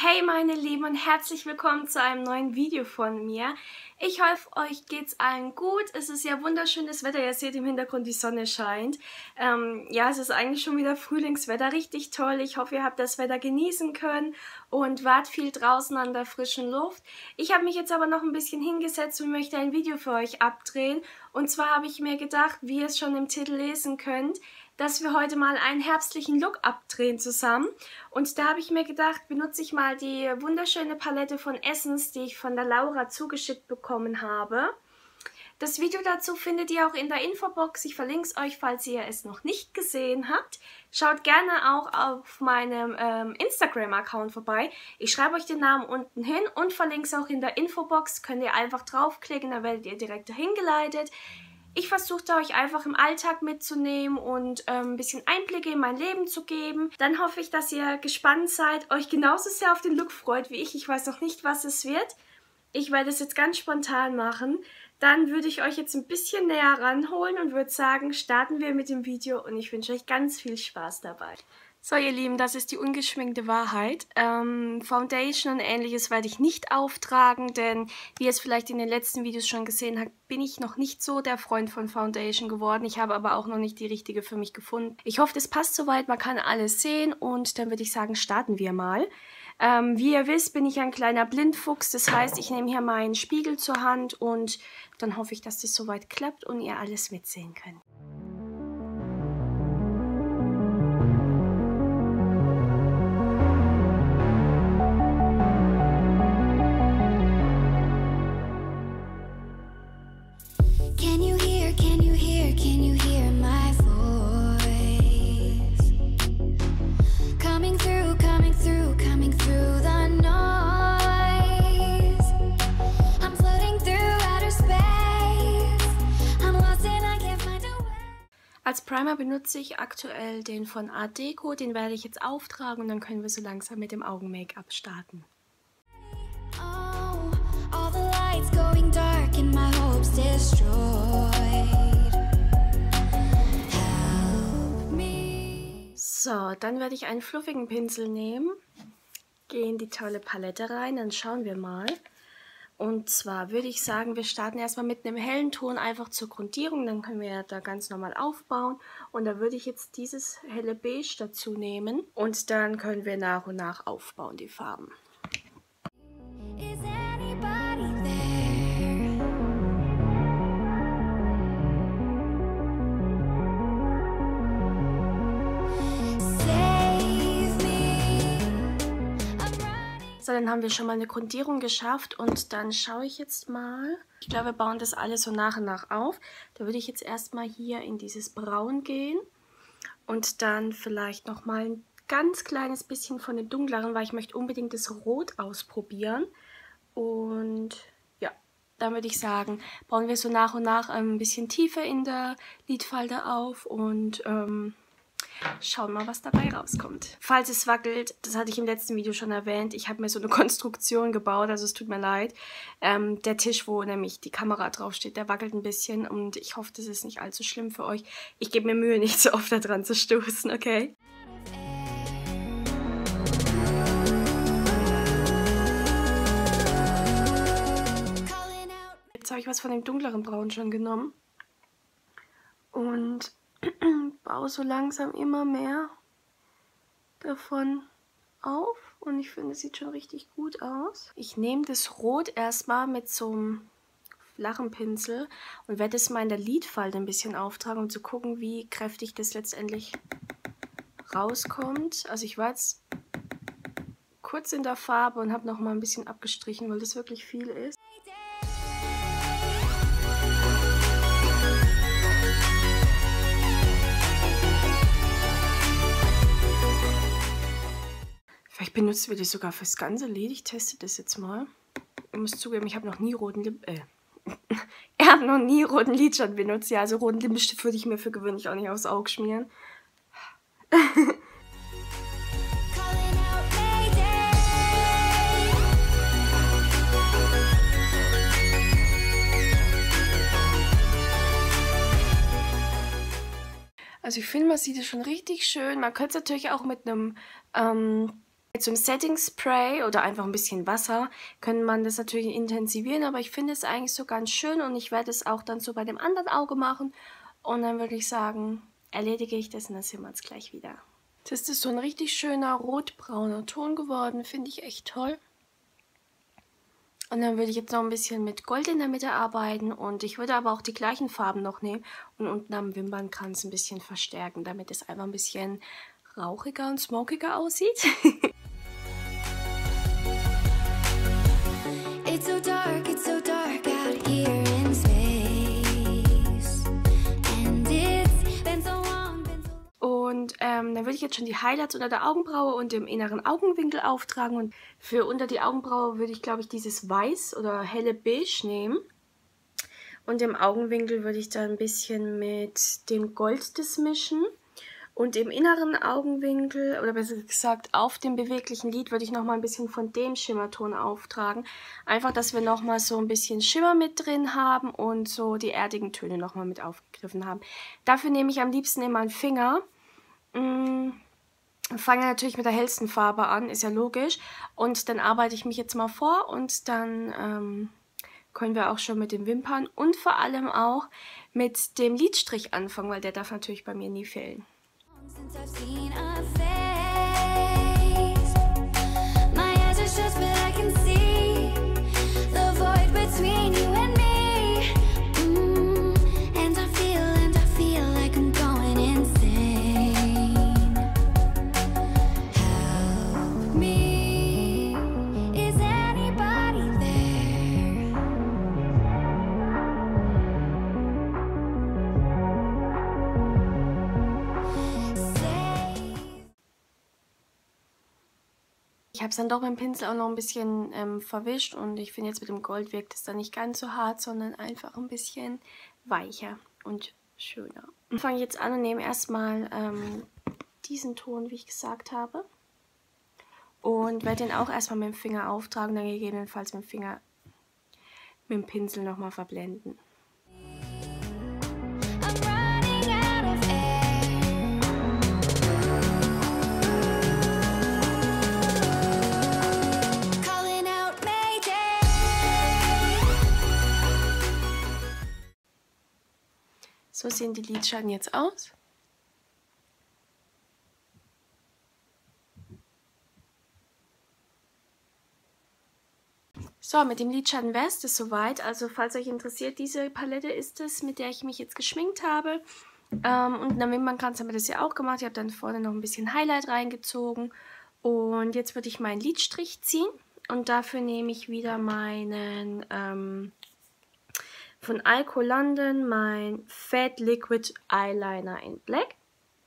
Hey meine Lieben und herzlich willkommen zu einem neuen Video von mir. Ich hoffe, euch geht's allen gut. Es ist ja wunderschönes Wetter. Ihr seht im Hintergrund, die Sonne scheint. Ja, es ist eigentlich schon wieder Frühlingswetter. Richtig toll. Ich hoffe, ihr habt das Wetter genießen können und wart viel draußen an der frischen Luft. Ich habe mich jetzt aber noch ein bisschen hingesetzt und möchte ein Video für euch abdrehen. Und zwar habe ich mir gedacht, wie ihr es schon im Titel lesen könnt, dass wir heute mal einen herbstlichen Look abdrehen zusammen. Und da habe ich mir gedacht, benutze ich mal die wunderschöne Palette von Essence, die ich von der Laura zugeschickt bekommen habe. Das Video dazu findet ihr auch in der Infobox. Ich verlinke es euch, falls ihr es noch nicht gesehen habt. Schaut gerne auch auf meinem Instagram-Account vorbei. Ich schreibe euch den Namen unten hin und verlinke es auch in der Infobox. Könnt ihr einfach draufklicken, dann werdet ihr direkt dahin geleitet. Ich versuchte euch einfach im Alltag mitzunehmen und ein bisschen Einblicke in mein Leben zu geben. Dann hoffe ich, dass ihr gespannt seid, euch genauso sehr auf den Look freut wie ich. Ich weiß noch nicht, was es wird. Ich werde es jetzt ganz spontan machen. Dann würde ich euch jetzt ein bisschen näher ranholen und würde sagen, starten wir mit dem Video und ich wünsche euch ganz viel Spaß dabei. So ihr Lieben, das ist die ungeschminkte Wahrheit. Foundation und ähnliches werde ich nicht auftragen, denn wie ihr es vielleicht in den letzten Videos schon gesehen habt, bin ich noch nicht so der Freund von Foundation geworden. Ich habe aber auch noch nicht die richtige für mich gefunden. Ich hoffe, das passt soweit, man kann alles sehen und dann würde ich sagen, starten wir mal. Wie ihr wisst, bin ich ein kleiner Blindfuchs, das heißt, ich nehme hier meinen Spiegel zur Hand und dann hoffe ich, dass das soweit klappt und ihr alles mitsehen könnt. Als Primer benutze ich aktuell den von Art Deco, den werde ich jetzt auftragen und dann können wir so langsam mit dem Augen-Make-up starten. So, dann werde ich einen fluffigen Pinsel nehmen, gehe in die tolle Palette rein, dann schauen wir mal. Und zwar würde ich sagen, wir starten erstmal mit einem hellen Ton einfach zur Grundierung, dann können wir ja da ganz normal aufbauen. Und da würde ich jetzt dieses helle Beige dazu nehmen und dann können wir nach und nach aufbauen, die Farben. So, dann haben wir schon mal eine Grundierung geschafft und dann schaue ich jetzt mal. Ich glaube, wir bauen das alles so nach und nach auf. Da würde ich jetzt erstmal hier in dieses Braun gehen und dann vielleicht nochmal ein ganz kleines bisschen von den dunkleren, weil ich möchte unbedingt das Rot ausprobieren. Und ja, dann würde ich sagen, bauen wir so nach und nach ein bisschen tiefer in der Lidfalte auf und schauen mal, was dabei rauskommt. Falls es wackelt, das hatte ich im letzten Video schon erwähnt, ich habe mir so eine Konstruktion gebaut, also es tut mir leid. Der Tisch, wo nämlich die Kamera draufsteht, der wackelt ein bisschen und ich hoffe, das ist nicht allzu schlimm für euch. Ich gebe mir Mühe, nicht so oft da dran zu stoßen, okay? Jetzt habe ich was von dem dunkleren Braun schon genommen und baue so langsam immer mehr davon auf und ich finde, es sieht schon richtig gut aus. Ich nehme das Rot erstmal mit so einem flachen Pinsel und werde es mal in der Lidfalte ein bisschen auftragen, um zu gucken, wie kräftig das letztendlich rauskommt. Also ich war jetzt kurz in der Farbe und habe noch mal ein bisschen abgestrichen, weil das wirklich viel ist. Vielleicht benutzen wir das sogar fürs ganze Lid. Ich teste das jetzt mal. Ich muss zugeben, ich habe noch nie roten er hat noch nie roten Lidschatten benutzt. Ja, also roten Lippenstift würde ich mir für gewöhnlich auch nicht aufs Auge schmieren. Also ich finde, man sieht es schon richtig schön. Man könnte es natürlich auch mit einem Mit so einem Setting Spray oder einfach ein bisschen Wasser kann man das natürlich intensivieren, aber ich finde es eigentlich so ganz schön und ich werde es auch dann so bei dem anderen Auge machen und dann würde ich sagen, erledige ich das und dann sehen wir uns gleich wieder. Das ist so ein richtig schöner rotbrauner Ton geworden, finde ich echt toll. Und dann würde ich jetzt noch ein bisschen mit Gold in der Mitte arbeiten und ich würde aber auch die gleichen Farben noch nehmen und unten am Wimpernkranz ein bisschen verstärken, damit es einfach ein bisschen rauchiger und smokiger aussieht. It's so dark out here in space. And it's been so long, Und dann würde ich jetzt schon die Highlights unter der Augenbraue und im inneren Augenwinkel auftragen. Und für unter die Augenbraue würde ich, glaube ich, dieses Weiß oder helle Beige nehmen. Und im Augenwinkel würde ich dann ein bisschen mit dem Gold das mischen. Und im inneren Augenwinkel, oder besser gesagt auf dem beweglichen Lid, würde ich nochmal ein bisschen von dem Schimmerton auftragen. Einfach, dass wir nochmal so ein bisschen Schimmer mit drin haben und so die erdigen Töne nochmal mit aufgegriffen haben. Dafür nehme ich am liebsten immer einen Finger. Fange natürlich mit der hellsten Farbe an, ist ja logisch. Und dann arbeite ich mich jetzt mal vor und dann können wir auch schon mit den Wimpern und vor allem auch mit dem Lidstrich anfangen, weil der darf natürlich bei mir nie fehlen. Since I've seen a face, my eyes are shut but I can see the void between you and me, and I feel like I'm going insane. Help me, is anybody there? Ich habe es dann doch mit dem Pinsel auch noch ein bisschen verwischt und ich finde jetzt mit dem Gold wirkt es dann nicht ganz so hart, sondern einfach ein bisschen weicher und schöner. Ich fange jetzt an und nehme erstmal diesen Ton, wie ich gesagt habe, und werde den auch erstmal mit dem Finger auftragen, dann gegebenenfalls mit dem Finger, mit dem Pinsel nochmal verblenden. So sehen die Lidschatten jetzt aus. So, mit dem Lidschatten wäre es das soweit. Also falls euch interessiert, diese Palette ist es, mit der ich mich jetzt geschminkt habe. Und in der Wimpernkranz haben wir das ja auch gemacht. Ich habe dann vorne noch ein bisschen Highlight reingezogen. Und jetzt würde ich meinen Lidstrich ziehen. Und dafür nehme ich wieder meinen von Alco London, mein Fat Liquid Eyeliner in Black.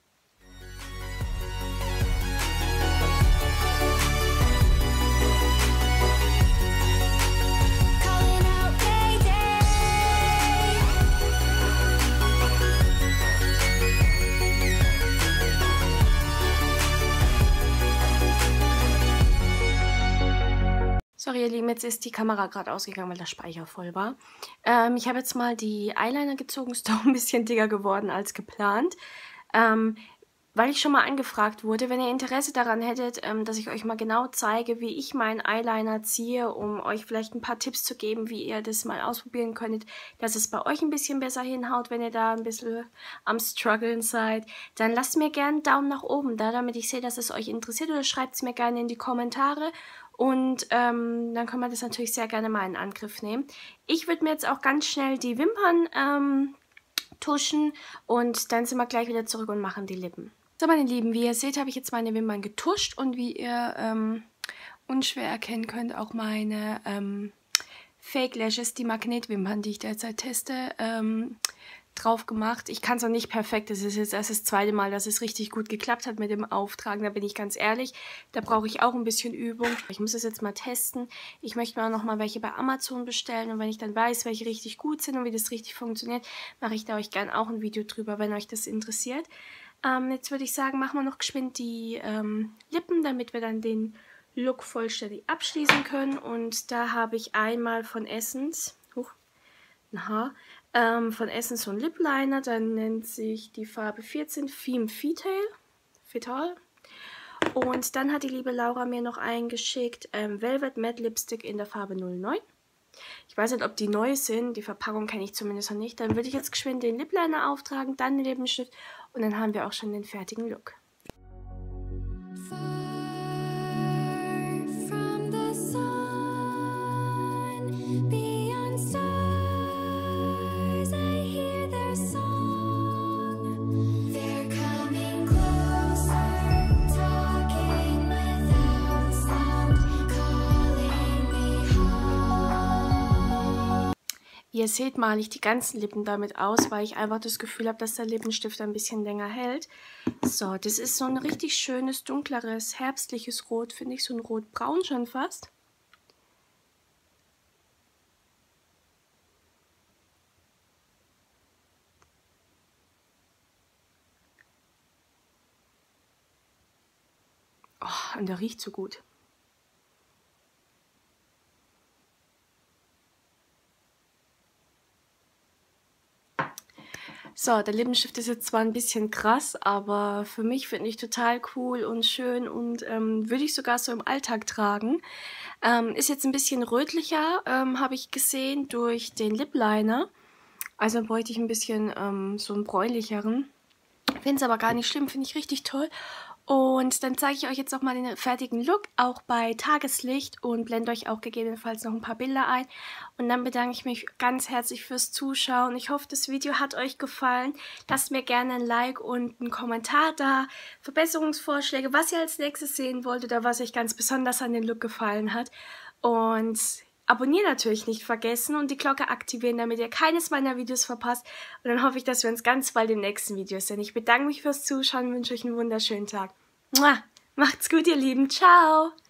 Sorry ihr Lieben, jetzt ist die Kamera gerade ausgegangen, weil der Speicher voll war. Ich habe jetzt mal die Eyeliner gezogen, ist doch ein bisschen dicker geworden als geplant. Weil ich schon mal angefragt wurde, wenn ihr Interesse daran hättet, dass ich euch mal genau zeige, wie ich meinen Eyeliner ziehe, um euch vielleicht ein paar Tipps zu geben, wie ihr das mal ausprobieren könntet, dass es bei euch ein bisschen besser hinhaut, wenn ihr da ein bisschen am Struggeln seid, dann lasst mir gerne einen Daumen nach oben da, damit ich sehe, dass es euch interessiert, oder schreibt es mir gerne in die Kommentare. Und dann können wir das natürlich sehr gerne mal in Angriff nehmen. Ich würde mir jetzt auch ganz schnell die Wimpern tuschen und dann sind wir gleich wieder zurück und machen die Lippen. So meine Lieben, wie ihr seht, habe ich jetzt meine Wimpern getuscht und wie ihr unschwer erkennen könnt, auch meine Fake Lashes, die Magnetwimpern, die ich derzeit teste, drauf gemacht. Ich kann es noch nicht perfekt, das ist jetzt erst das zweite Mal, dass es richtig gut geklappt hat mit dem Auftragen, da bin ich ganz ehrlich. Da brauche ich auch ein bisschen Übung. Ich muss es jetzt mal testen. Ich möchte mir auch noch mal welche bei Amazon bestellen und wenn ich dann weiß, welche richtig gut sind und wie das richtig funktioniert, mache ich da euch gerne auch ein Video drüber, wenn euch das interessiert. Jetzt würde ich sagen, machen wir noch geschwind die Lippen, damit wir dann den Look vollständig abschließen können. Und da habe ich einmal von Essence, von Essence so ein Lip Liner, dann nennt sich die Farbe 14 Femme Fatale. Und dann hat die liebe Laura mir noch eingeschickt Velvet Matte Lipstick in der Farbe 09. Ich weiß nicht, ob die neu sind. Die Verpackung kenne ich zumindest noch nicht. Dann würde ich jetzt geschwind den Lip Liner auftragen, dann den Lippenstift und dann haben wir auch schon den fertigen Look. Ihr seht, male ich die ganzen Lippen damit aus, weil ich einfach das Gefühl habe, dass der Lippenstift ein bisschen länger hält. So, das ist so ein richtig schönes, dunkleres, herbstliches Rot, finde ich, so ein Rotbraun schon fast. Oh, und der riecht so gut. So, der Lippenstift ist jetzt zwar ein bisschen krass, aber für mich finde ich total cool und schön und würde ich sogar so im Alltag tragen. Ist jetzt ein bisschen rötlicher, habe ich gesehen, durch den Lip Liner. Also bräuchte ich ein bisschen so einen bräunlicheren. Finde es aber gar nicht schlimm, finde ich richtig toll. Und dann zeige ich euch jetzt auch mal den fertigen Look, auch bei Tageslicht und blende euch auch gegebenenfalls noch ein paar Bilder ein. Und dann bedanke ich mich ganz herzlich fürs Zuschauen. Ich hoffe, das Video hat euch gefallen. Lasst mir gerne ein Like und einen Kommentar da. Verbesserungsvorschläge, was ihr als nächstes sehen wollt oder was euch ganz besonders an den Look gefallen hat. Und abonnieren natürlich nicht vergessen und die Glocke aktivieren, damit ihr keines meiner Videos verpasst. Und dann hoffe ich, dass wir uns ganz bald im nächsten Video sehen. Ich bedanke mich fürs Zuschauen und wünsche euch einen wunderschönen Tag. Macht's gut, ihr Lieben. Ciao!